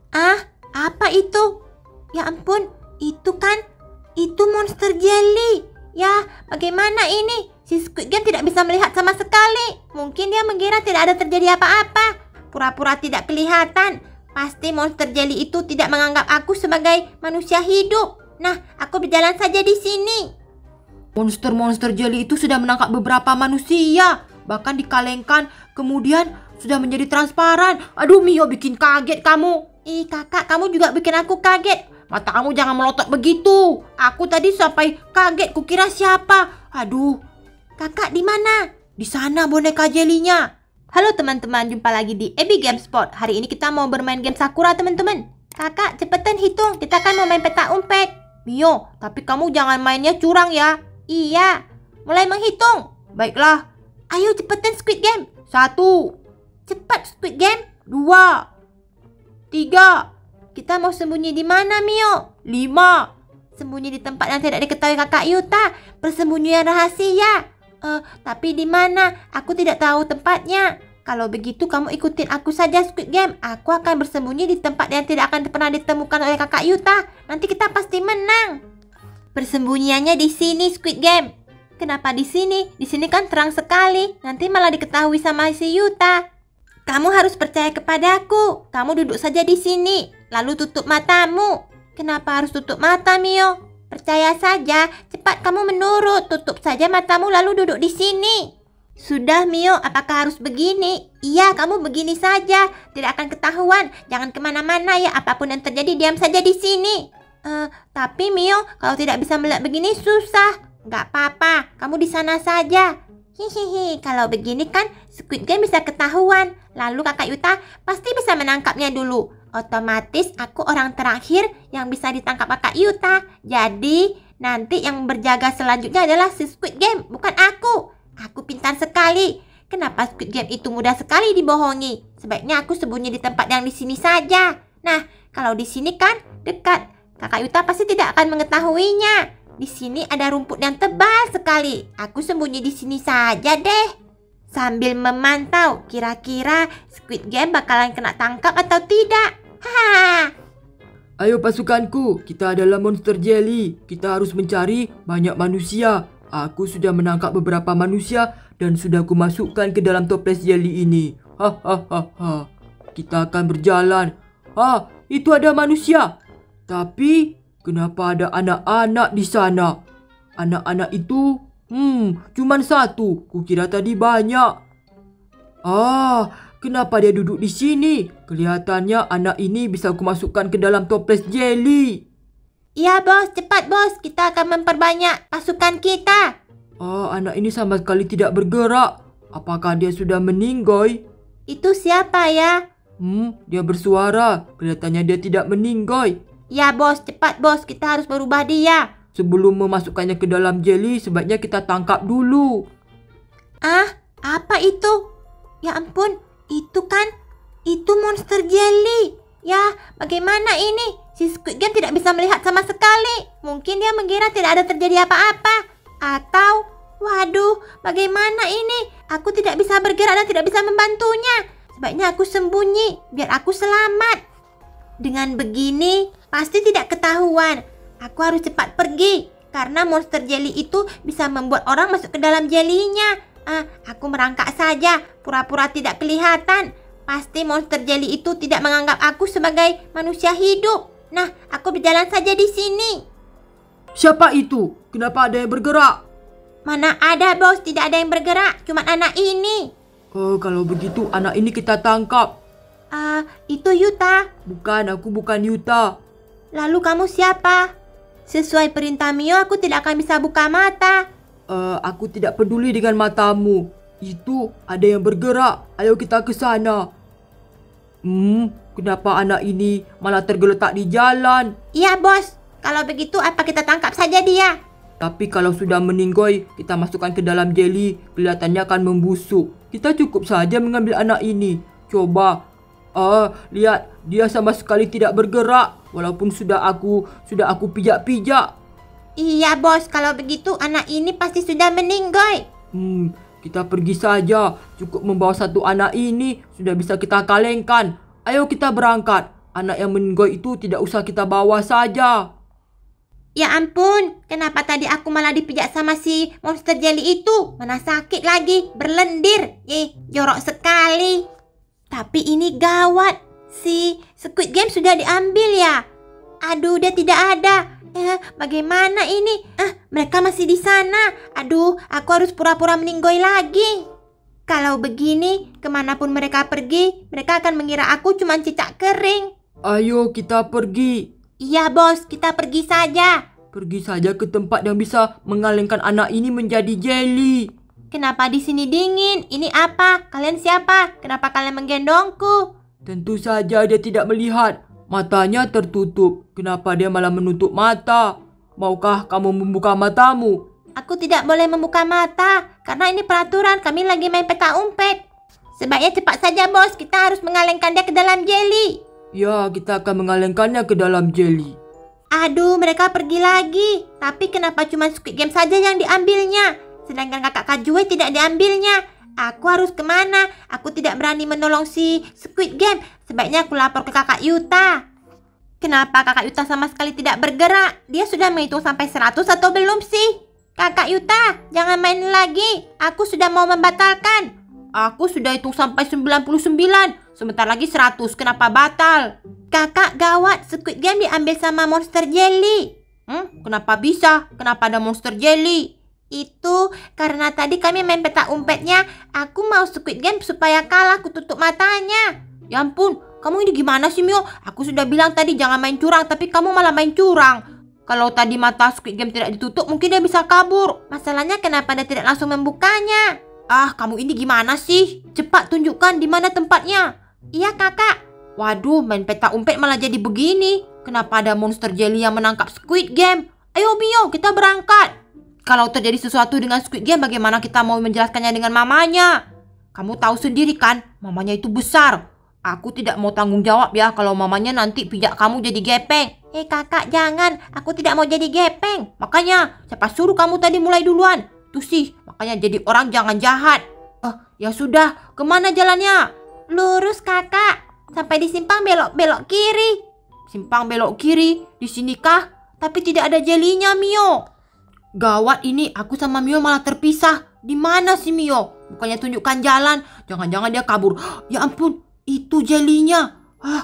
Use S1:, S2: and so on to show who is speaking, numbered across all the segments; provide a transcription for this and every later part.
S1: Ah, apa itu? Ya ampun, itu monster jelly. Ya, bagaimana ini? Si Squid Game tidak bisa melihat sama sekali. Mungkin dia mengira tidak ada terjadi apa-apa. Pura-pura tidak kelihatan. Pasti monster jelly itu tidak menganggap aku sebagai manusia hidup. Nah, aku berjalan saja di sini.
S2: Monster-monster jelly itu sudah menangkap beberapa manusia. Bahkan dikalengkan, kemudian sudah menjadi transparan. Aduh Mio, bikin kaget kamu.
S1: Ih kakak, kamu juga bikin aku kaget.
S2: Mata kamu jangan melotot begitu. Aku tadi sampai kaget, kukira siapa. Aduh.
S1: Kakak di mana?
S2: Di sana boneka jelinya.
S1: Halo teman-teman, jumpa lagi di Abby Game Spot. Hari ini kita mau bermain game Sakura teman-teman. Kakak, cepetan hitung. Kita kan mau main peta umpet.
S2: Mio, tapi kamu jangan mainnya curang ya.
S1: Iya, mulai menghitung.
S2: Baiklah.
S1: Ayo cepetan Squid Game.
S2: 1.
S1: Cepat Squid Game.
S2: 2. 3.
S1: Kita mau sembunyi di mana, Mio?
S2: 5.
S1: Sembunyi di tempat yang tidak diketahui kakak Yuta. Persembunyian rahasia. Tapi di mana? Aku tidak tahu tempatnya. Kalau begitu kamu ikutin aku saja Squid Game. Aku akan bersembunyi di tempat yang tidak akan pernah ditemukan oleh kakak Yuta. Nanti kita pasti menang. Persembunyiannya di sini Squid Game. Kenapa di sini? Di sini kan terang sekali. Nanti malah diketahui sama si Yuta. Kamu harus percaya kepadaku. Kamu duduk saja di sini. Lalu tutup matamu. Kenapa harus tutup mata, Mio? Percaya saja. Cepat kamu menurut. Tutup saja matamu lalu duduk di sini. Sudah, Mio. Apakah harus begini? Iya, kamu begini saja. Tidak akan ketahuan. Jangan kemana-mana ya. Apapun yang terjadi, diam saja di sini. Tapi Mio, kalau tidak bisa melihat begini susah. Gak apa-apa, kamu di sana saja. Hihihi, kalau begini kan Squid Game bisa ketahuan. Lalu kakak Yuta pasti bisa menangkapnya dulu. Otomatis aku orang terakhir yang bisa ditangkap kakak Yuta. Jadi nanti yang berjaga selanjutnya adalah si Squid Game, bukan aku. Aku pintar sekali. Kenapa Squid Game itu mudah sekali dibohongi? Sebaiknya aku sembunyi di tempat yang di sini saja. Nah, kalau di sini kan dekat. Kakak Yuta pasti tidak akan mengetahuinya. Di sini ada rumput yang tebal sekali. Aku sembunyi di sini saja deh. Sambil memantau, kira-kira Squid Game bakalan kena tangkap atau tidak. Haha.
S2: Ayo pasukanku, kita adalah monster jelly. Kita harus mencari banyak manusia. Aku sudah menangkap beberapa manusia dan sudah kumasukkan ke dalam toples jelly ini. Hahaha. Kita akan berjalan. Itu ada manusia. Tapi kenapa ada anak-anak di sana? Anak-anak itu, cuman satu. Kukira tadi banyak. Kenapa dia duduk di sini? Kelihatannya anak ini bisa kumasukkan ke dalam toples jelly.
S1: Iya bos, cepat bos. Kita akan memperbanyak pasukan kita.
S2: Anak ini sama sekali tidak bergerak. Apakah dia sudah meninggoy?
S1: Itu siapa ya?
S2: Dia bersuara. Kelihatannya dia tidak meninggoy.
S1: Ya bos, cepat bos, kita harus merubah dia.
S2: Sebelum memasukkannya ke dalam jelly, sebaiknya kita tangkap dulu.
S1: Apa itu? Ya ampun, itu monster jelly. Ya, bagaimana ini? Si Squid Game tidak bisa melihat sama sekali. Mungkin dia mengira tidak ada terjadi apa-apa. Atau, waduh, bagaimana ini? Aku tidak bisa bergerak dan tidak bisa membantunya. Sebaiknya aku sembunyi, biar aku selamat. Dengan begini, pasti tidak ketahuan. Aku harus cepat pergi. Karena monster jelly itu bisa membuat orang masuk ke dalam jelinya. Aku merangkak saja, pura-pura tidak kelihatan. Pasti monster jelly itu tidak menganggap aku sebagai manusia hidup. Nah, aku berjalan saja di sini.
S2: Siapa itu? Kenapa ada yang bergerak?
S1: Mana ada bos, tidak ada yang bergerak. Cuma anak ini.
S2: Kalau begitu anak ini kita tangkap.
S1: Itu Yuta.
S2: Bukan, aku bukan Yuta.
S1: Lalu kamu siapa? Sesuai perintah Mio, aku tidak akan bisa buka mata.
S2: Aku tidak peduli dengan matamu. Itu ada yang bergerak. Ayo kita ke sana. Kenapa anak ini malah tergeletak di jalan?
S1: Iya bos, kalau begitu apa kita tangkap saja dia?
S2: Tapi kalau sudah meninggoy, kita masukkan ke dalam jelly, kelihatannya akan membusuk. Kita cukup saja mengambil anak ini. Coba. Lihat, dia sama sekali tidak bergerak. Walaupun sudah aku pijak-pijak.
S1: Iya bos, kalau begitu anak ini pasti sudah meninggoy.
S2: Kita pergi saja. Cukup membawa satu anak ini sudah bisa kita kalengkan. Ayo kita berangkat. Anak yang meninggoy itu tidak usah kita bawa saja.
S1: Ya ampun, kenapa tadi aku malah dipijak sama si monster jelly itu? Mana sakit lagi, berlendir. Jorok sekali. Tapi ini gawat. Si Squid Game sudah diambil ya? Aduh, dia tidak ada. Bagaimana ini? Mereka masih di sana. Aduh, aku harus pura-pura meninggoy lagi. Kalau begini, kemanapun mereka pergi, mereka akan mengira aku cuma cicak kering.
S2: Ayo kita pergi.
S1: Iya bos, kita pergi saja.
S2: Pergi saja ke tempat yang bisa mengalengkan anak ini menjadi jelly.
S1: Kenapa di sini dingin? Ini apa? Kalian siapa? Kenapa kalian menggendongku?
S2: Tentu saja dia tidak melihat. Matanya tertutup. Kenapa dia malah menutup mata? Maukah kamu membuka matamu?
S1: Aku tidak boleh membuka mata. Karena ini peraturan, kami lagi main peta umpet. Sebaiknya cepat saja bos, kita harus mengalengkan dia ke dalam jelly.
S2: Ya, kita akan mengalengkannya ke dalam jelly.
S1: Aduh, mereka pergi lagi. Tapi kenapa cuma Squid Game saja yang diambilnya? Sedangkan kakak Kajue tidak diambilnya. Aku harus kemana? Aku tidak berani menolong si Squid Game. Sebaiknya aku lapor ke kakak Yuta. Kenapa kakak Yuta sama sekali tidak bergerak? Dia sudah menghitung sampai 100 atau belum sih? Kakak Yuta, jangan main lagi. Aku sudah mau membatalkan. Aku sudah hitung sampai 99. Sebentar lagi 100. Kenapa batal? Kakak, gawat. Squid Game diambil sama monster jelly. Kenapa bisa? Kenapa ada monster jelly? Itu karena tadi kami main peta umpetnya. Aku mau Squid Game supaya kalah. Aku tutup matanya. Ya ampun, kamu ini gimana sih Mio? Aku sudah bilang tadi jangan main curang, tapi kamu malah main curang. Kalau tadi mata Squid Game tidak ditutup, mungkin dia bisa kabur. Masalahnya kenapa dia tidak langsung membukanya? Kamu ini gimana sih? Cepat tunjukkan di mana tempatnya. Iya kakak. Waduh, main peta umpet malah jadi begini. Kenapa ada monster jelly yang menangkap Squid Game? Ayo Mio, kita berangkat. Kalau terjadi sesuatu dengan Squid Game, bagaimana kita mau menjelaskannya dengan mamanya? Kamu tahu sendiri kan, mamanya itu besar. Aku tidak mau tanggung jawab ya kalau mamanya nanti pijak kamu jadi gepeng. Kakak, jangan. Aku tidak mau jadi gepeng. Makanya, siapa suruh kamu tadi mulai duluan? Tuh sih, makanya jadi orang jangan jahat. Ya sudah, kemana jalannya? Lurus kakak. Sampai di simpang belok kiri. Simpang belok kiri? Di sini kah? Tapi tidak ada jelinya Mio. Gawat ini, aku sama Mio malah terpisah. Di mana sih Mio? Bukannya tunjukkan jalan. Jangan-jangan dia kabur. Ya ampun, itu jelinya.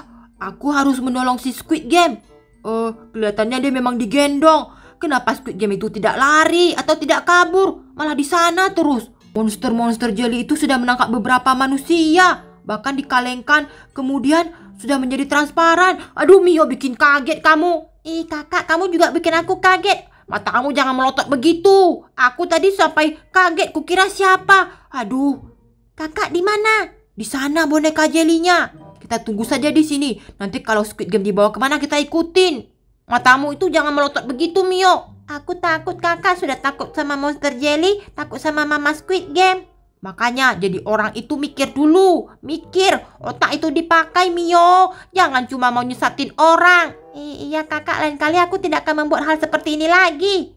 S1: Aku harus menolong si Squid Game. Kelihatannya dia memang digendong. Kenapa Squid Game itu tidak lari atau tidak kabur? Malah di sana terus. Monster-monster jelly itu sudah menangkap beberapa manusia. Bahkan dikalengkan. Kemudian sudah menjadi transparan. Aduh Mio, bikin kaget kamu. Kakak, kamu juga bikin aku kaget. Mata kamu jangan melotot begitu. Aku tadi sampai kaget, kukira siapa. Aduh. Kakak di mana? Di sana boneka jelinya. Kita tunggu saja di sini. Nanti kalau Squid Game dibawa kemana kita ikutin. Matamu itu jangan melotot begitu Mio. Aku takut kakak, sudah takut sama monster jelly, takut sama mama Squid Game. Makanya jadi orang itu mikir dulu. Mikir, otak itu dipakai Mio. Jangan cuma mau nyesatin orang. Iya kakak, lain kali aku tidak akan membuat hal seperti ini lagi.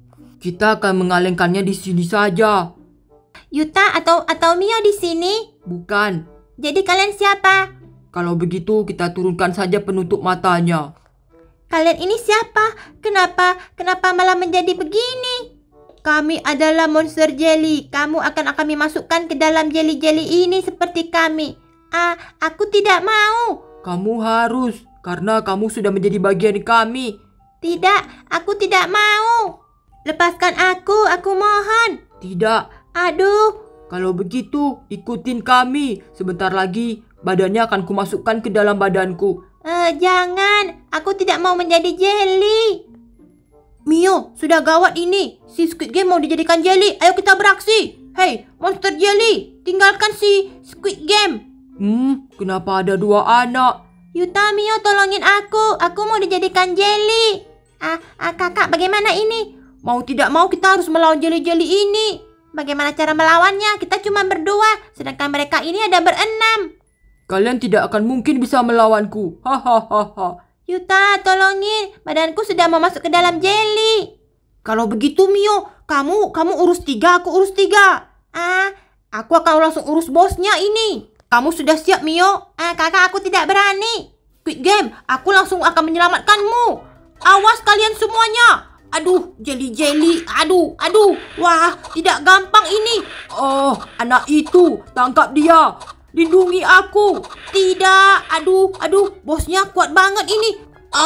S2: Kita akan mengalengkannya di sini saja.
S1: Yuta atau Mio di sini?
S2: Bukan.
S1: Jadi kalian siapa?
S2: Kalau begitu kita turunkan saja penutup matanya.
S1: Kalian ini siapa? Kenapa malah menjadi begini? Kami adalah monster jelly. Kamu akan kami masukkan ke dalam jelly-jelly ini seperti kami. Aku tidak mau.
S2: Kamu harus, karena kamu sudah menjadi bagian kami.
S1: Tidak, aku tidak mau. Lepaskan aku mohon.
S2: Tidak.
S1: Aduh.
S2: Kalau begitu, ikutin kami. Sebentar lagi, badannya akan kumasukkan ke dalam badanku.
S1: Jangan. Aku tidak mau menjadi jelly. Mio, sudah gawat ini. Si Squid Game mau dijadikan jelly. Ayo kita beraksi. Hei, monster jelly, tinggalkan si Squid Game.
S2: Kenapa ada dua anak?
S1: Yuta, Mio, tolongin aku. Aku mau dijadikan jelly. Kakak, bagaimana ini? Mau tidak mau kita harus melawan jelly-jelly ini. Bagaimana cara melawannya? Kita cuma berdua, sedangkan mereka ini ada berenam.
S2: Kalian tidak akan mungkin bisa melawanku. Hahaha.
S1: Yuta, tolongin. Badanku sudah mau masuk ke dalam jelly. Kalau begitu Mio, kamu urus 3, aku urus 3. Aku akan langsung urus bosnya ini. Kamu sudah siap Mio? Kakak, aku tidak berani. Squid Game, aku langsung akan menyelamatkanmu. Awas kalian semuanya. Aduh, jeli-jeli. Aduh. Wah, tidak gampang ini.
S2: Oh, anak itu, tangkap dia. Lindungi aku.
S1: Tidak. Aduh. Bosnya kuat banget ini.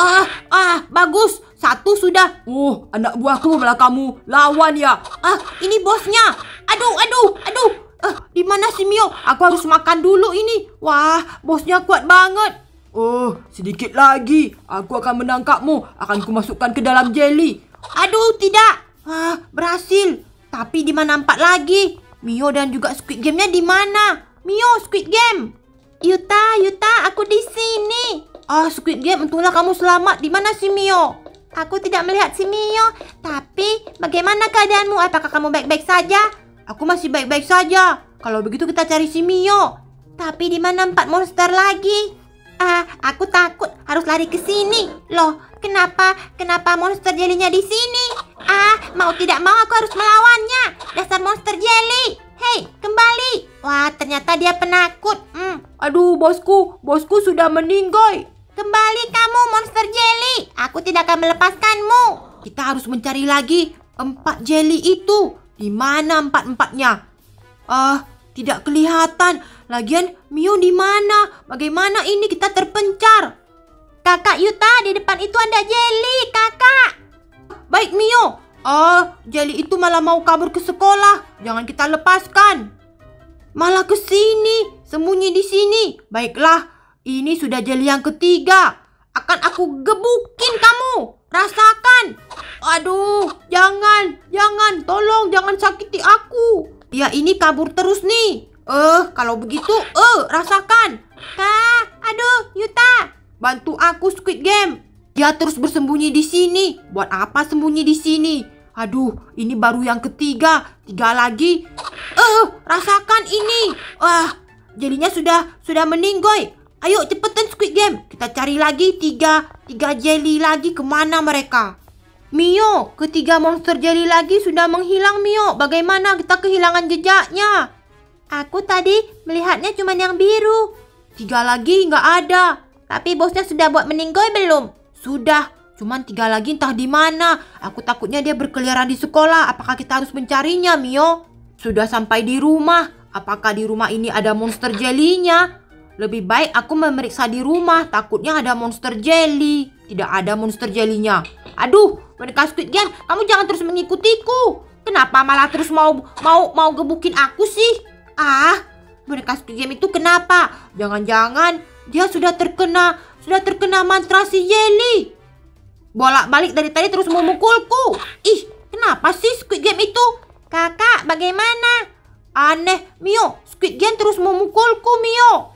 S1: Bagus. Satu sudah.
S2: Oh, anak buahku malah kamu lawan ya.
S1: Ini bosnya. Aduh. Di mana si Mio? Aku harus makan dulu ini. Wah, bosnya kuat banget.
S2: Oh, sedikit lagi. Aku akan menangkapmu. Akan kumasukkan ke dalam jeli.
S1: Aduh, tidak. Berhasil. Tapi di mana 4 lagi? Mio dan juga Squid Game-nya di mana? Mio, Squid Game. Yuta, aku di sini. Squid Game, untunglah kamu selamat. Di mana si Mio? Aku tidak melihat si Mio. Tapi, bagaimana keadaanmu? Apakah kamu baik-baik saja? Aku masih baik-baik saja. Kalau begitu kita cari si Mio. Tapi di mana 4 monster lagi? Aku takut harus lari ke sini. Loh, kenapa monster jelinya di sini? Mau tidak mau aku harus melawannya. Dasar monster jelly. Hei, kembali. Wah, ternyata dia penakut.
S2: Aduh, bosku sudah meninggoy.
S1: Kembali kamu monster jelly. Aku tidak akan melepaskanmu.
S2: Kita harus mencari lagi 4 jelly itu. Di mana 4-4-nya? Tidak kelihatan. Lagian Mio di mana? Bagaimana ini kita terpencar?
S1: Kakak Yuta, di depan itu ada jelly, kakak.
S2: Baik Mio. Jelly itu malah mau kabur ke sekolah. Jangan kita lepaskan. Malah ke sini, sembunyi di sini. Baiklah, ini sudah jelly yang ketiga. Akan aku gebukin kamu. Rasakan. Aduh, jangan. Tolong, jangan sakiti aku. Dia ini kabur terus nih. Kalau begitu, rasakan.
S1: Kak, aduh, Yuta.
S2: Bantu aku Squid Game. Dia terus bersembunyi di sini. Buat apa sembunyi di sini? Aduh, ini baru yang ketiga. 3 lagi. Rasakan ini. Jelinya sudah meninggoy. Ayo cepetan Squid Game. Kita cari lagi 3 jelly lagi. Kemana mereka? Mio, ketiga monster jelly lagi sudah menghilang Mio. Bagaimana kita kehilangan jejaknya?
S1: Aku tadi melihatnya cuma yang biru.
S2: 3 lagi nggak ada.
S1: Tapi bosnya sudah buat meninggoy belum?
S2: Sudah, cuman 3 lagi entah di mana. Aku takutnya dia berkeliaran di sekolah. Apakah kita harus mencarinya, Mio? Sudah sampai di rumah. Apakah di rumah ini ada monster jelly-nya? Lebih baik aku memeriksa di rumah. Takutnya ada monster jelly. Tidak ada monster jelly-nya. Aduh, boneka Squid Game, kamu jangan terus mengikutiku. Kenapa malah terus mau gebukin aku sih? Boneka Squid Game itu kenapa? Jangan-jangan dia sudah terkena mantra si jelly. Bolak-balik dari tadi terus memukulku. Ih, kenapa sih Squid Game itu?
S1: Kakak, bagaimana?
S2: Aneh, Mio. Squid Game terus memukulku, Mio.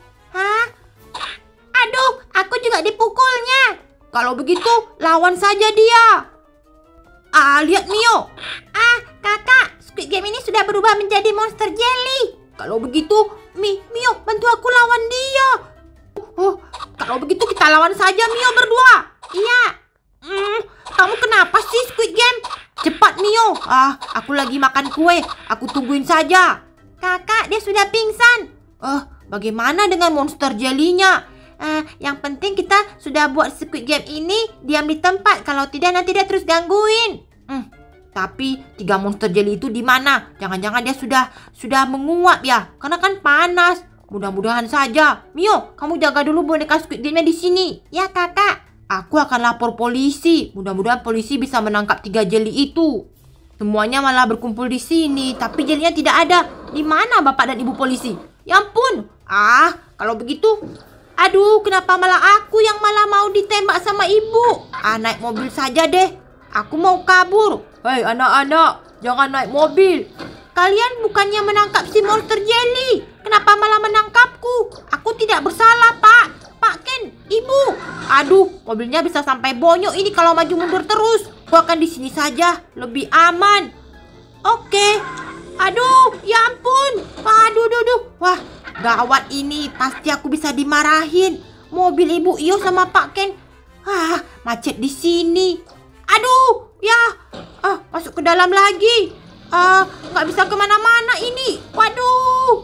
S1: Aduh, aku juga dipukulnya.
S2: Kalau begitu, lawan saja dia. Lihat Mio.
S1: Kakak, Squid Game ini sudah berubah menjadi monster jelly.
S2: Kalau begitu, Mio, bantu aku lawan dia. Kalau begitu kita lawan saja Mio berdua.
S1: Iya.
S2: Kamu kenapa sih Squid Game? Cepat Mio. Aku lagi makan kue. Aku tungguin saja.
S1: Kakak, dia sudah pingsan.
S2: Bagaimana dengan monster jelly-nya?
S1: Yang penting kita sudah buat Squid Game ini diam di tempat. Kalau tidak nanti dia terus gangguin.
S2: Tapi 3 monster jelly itu di mana? Jangan-jangan dia sudah menguap ya? Karena kan panas. Mudah-mudahan saja. Mio, kamu jaga dulu boneka Squid Game-nya di sini.
S1: Ya, kakak.
S2: Aku akan lapor polisi. Mudah-mudahan polisi bisa menangkap 3 jelly itu. Semuanya malah berkumpul di sini, tapi jelinya tidak ada. Di mana Bapak dan Ibu polisi? Ya ampun. Kalau begitu, aduh, kenapa malah aku yang malah mau ditembak sama ibu? Naik mobil saja deh. Aku mau kabur. Hei anak-anak, jangan naik mobil.
S1: Kalian bukannya menangkap si monster jelly. Kenapa malah menangkapku? Aku tidak bersalah, Pak. Pak Ken, Ibu.
S2: Aduh, mobilnya bisa sampai bonyok ini kalau maju mundur terus. Aku akan di sini saja, lebih aman. Oke. Aduh, ya ampun. Aduh. Wah, gawat ini. Pasti aku bisa dimarahin. Mobil Ibu Iyo sama Pak Ken. Macet di sini. Aduh, ya. Masuk ke dalam lagi. Nggak bisa kemana-mana ini. Waduh.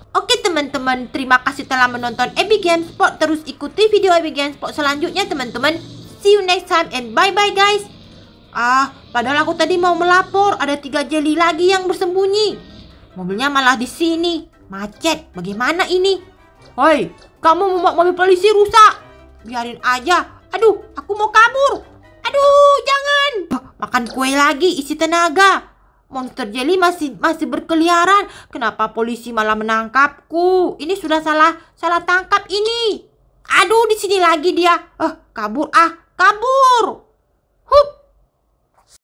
S1: Oke teman-teman, terima kasih telah menonton Epic Games Sport. Terus ikuti video Epic Games Sport selanjutnya teman-teman. See you next time and bye-bye guys. Padahal aku tadi mau melapor, ada 3 jelly lagi yang bersembunyi. Mobilnya malah di sini. Macet, bagaimana ini? Hoi, kamu membuat mobil polisi rusak. Biarin aja. Aduh, aku mau kabur. Aduh, jangan. Makan kue lagi, isi tenaga. Monster jelly masih berkeliaran. Kenapa polisi malah menangkapku? Ini sudah salah tangkap ini. Aduh, di sini lagi dia. Kabur. Kabur. Hup.